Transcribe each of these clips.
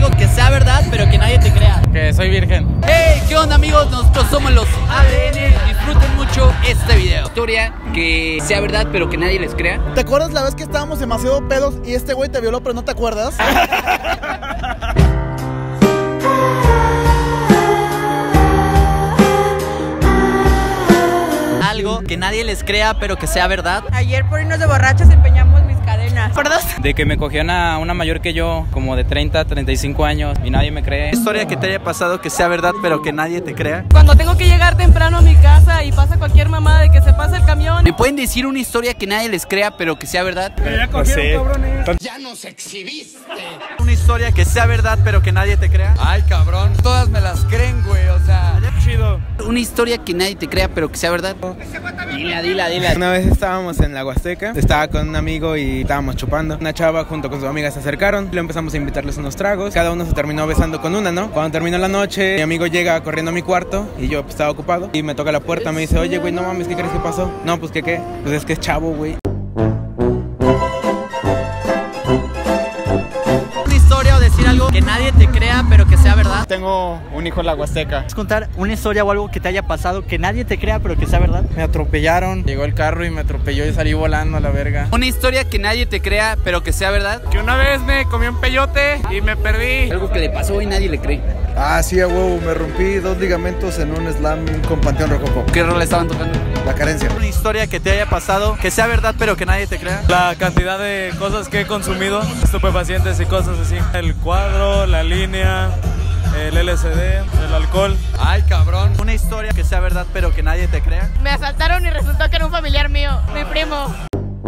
algo que sea verdad, pero que nadie te crea. Que soy virgen. Hey, ¿qué onda, amigos? Nosotros somos los ADN. Disfruten mucho este video. Historia que sea verdad, pero que nadie les crea. ¿Te acuerdas la vez que estábamos demasiado pedos y este güey te violó, pero no te acuerdas? Algo que nadie les crea, pero que sea verdad. Ayer por irnos de borrachos empeñamos mis cadenas. ¿Acuerdas? De que me cogían a una mayor que yo, como de 30, 35 años, y nadie me cree. Historia que te haya pasado que sea verdad, pero que nadie te crea. Cuando tengo que llegar temprano a mi casa y pasa cualquier mamada de que se pasa el camión. ¿Me pueden decir una historia que nadie les crea, pero que sea verdad? Ya nos exhibiste. Una historia que sea verdad, pero que nadie te crea. Ay, cabrón, todas me las creen, güey, o sea, chido. Una historia que nadie te crea, pero que sea verdad. Dila. Una vez estábamos en la Huasteca, estaba con un amigo y estábamos chupando. Una chava junto con su amiga se acercaron, le empezamos a invitarles unos tragos. Cada uno se terminó besando con una, ¿no? Cuando terminó la noche, mi amigo llega corriendo a mi cuarto y yo pues, estaba ocupado. Y me toca la puerta, me dice, oye, güey, no mames, ¿qué crees que pasó? No, pues, ¿qué? Pues es que es chavo, güey. Una historia o decir algo que nadie te crea, pero que sea verdad. Tengo un hijo en la Huasteca. ¿Puedes contar una historia o algo que te haya pasado que nadie te crea, pero que sea verdad? Me atropellaron, llegó el carro y me atropelló y salí volando a la verga. Una historia que nadie te crea, pero que sea verdad. Que una vez me comí un peyote y me perdí. Algo que le pasó y nadie le cree. Ah, sí, a huevo, me rompí 2 ligamentos en un slam con Panteón Rococó. ¿Qué rol estaban tocando? La carencia. Una historia que te haya pasado que sea verdad, pero que nadie te crea. La cantidad de cosas que he consumido, estupefacientes y cosas así. El cuadro, la línea, el LSD, el alcohol. Ay, cabrón. Una historia que sea verdad, pero que nadie te crea. Me asaltaron y resultó que era un familiar mío, mi primo.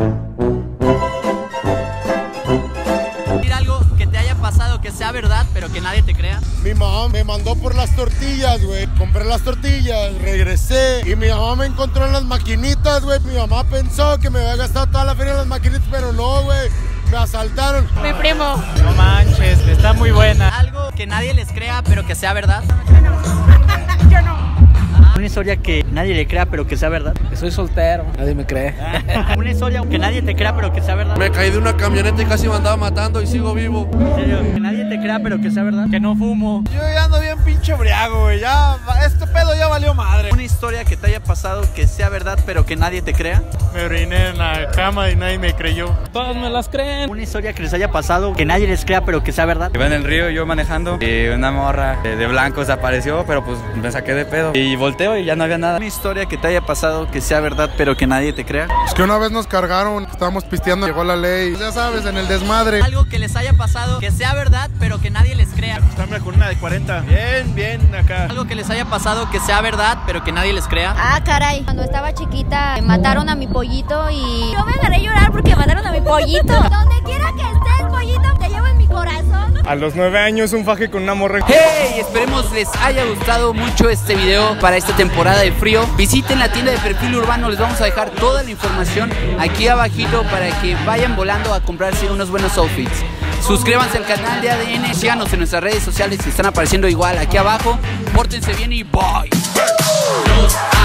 Decir algo que te haya pasado que sea verdad, pero que nadie te crea. Mi mamá me mandó por las tortillas, güey. Compré las tortillas, regresé y mi mamá me encontró en las maquinitas, güey. Mi mamá pensó que me había gastado toda la feria en las maquinitas, pero no, güey. Me asaltaron. Mi primo. No manches, está muy buena. Algo que nadie les crea, pero que sea verdad. Yo no. Una historia que nadie le crea, pero que sea verdad. Soy soltero, nadie me cree. Una historia que nadie te crea, pero que sea verdad. Me caí de una camioneta y casi me andaba matando y sigo vivo. En serio, que nadie te crea, pero que sea verdad. Que no fumo. Yo ya ando bien pinche briago, güey. Ya, este pedo ya valió madre. Una historia que te haya pasado que sea verdad, pero que nadie te crea. Me oriné en la cama y nadie me creyó. Todas me las creen. Una historia que les haya pasado que nadie les crea, pero que sea verdad. Iba en el río yo manejando y una morra de blanco se apareció, pero pues me saqué de pedo. Y volteo y ya no había nada. Una historia que te haya pasado que sea verdad, pero que nadie te crea. Es que una vez nos cargaron, estábamos pisteando, llegó la ley. Ya sabes, en el desmadre. Algo que les haya pasado que sea verdad, pero que nadie les crea. Estamos con una de 40. Bien acá. Algo que les haya pasado que sea verdad, pero que nadie les crea. Ah, caray, cuando estaba chiquita mataron a mi pollito y yo me agarré a llorar porque mataron a mi pollito. Donde quiera que estés, pollito, te llevo en mi corazón. A los 9 años un faje con una morra. Hey, esperemos les haya gustado mucho este video para esta temporada de frío. Visiten la tienda de Perfil Urbano, les vamos a dejar toda la información aquí abajito para que vayan volando a comprarse unos buenos outfits. Suscríbanse al canal de ADN, síganos en nuestras redes sociales que están apareciendo igual aquí abajo. Pórtense bien y bye.